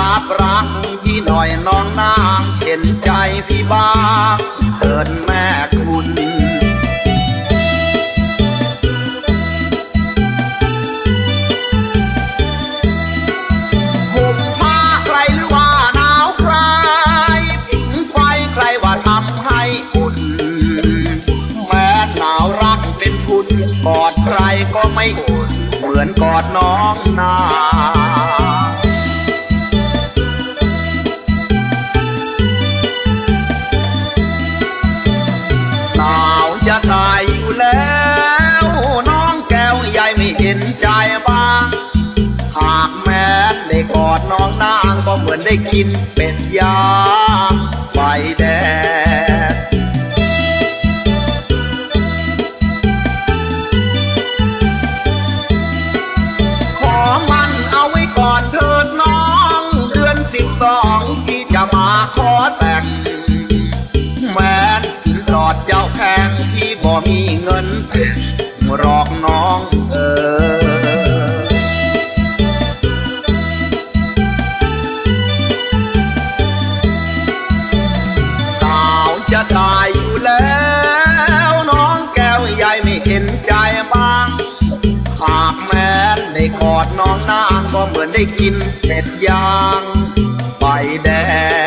บรักพี่หน่อยน้องนางเห็นใจพี่บ้างเถิดแม่คุณห่มผ้าใครหรือว่าหนาวใครผิงไฟใครว่าทำให้อุ่นแม้หนาวรักเป็นคุณกอดใครก็ไม่อุ่นเหมือนกอดน้องนาหนาวจะตายอยู่แล้วน้องแก้วใหญ่ไม่เห็นใจบ้างหากแม้ได้กอดน้องนางก็เหมือนได้กินเป็ดย่างไฟแดงขอมันเอาไว้ก่อนเถิดน้องเดือน12ที่จะมาขอแต่งแม้สินสอดเจ้าแพงพี่บ่มีเงินหลอกน้องหนาวจะตายอยู่แล้วน้องแก้วใหญ่ไม่เห็นใจบ้างหากแม้ได้กอดน้องนางก็เหมือนได้กินเป็ดย่างไฟแดง